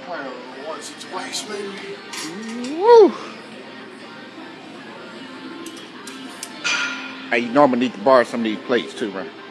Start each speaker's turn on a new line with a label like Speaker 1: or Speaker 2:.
Speaker 1: One situation.
Speaker 2: Woo! Hey, you normally need to borrow some of these plates too, right?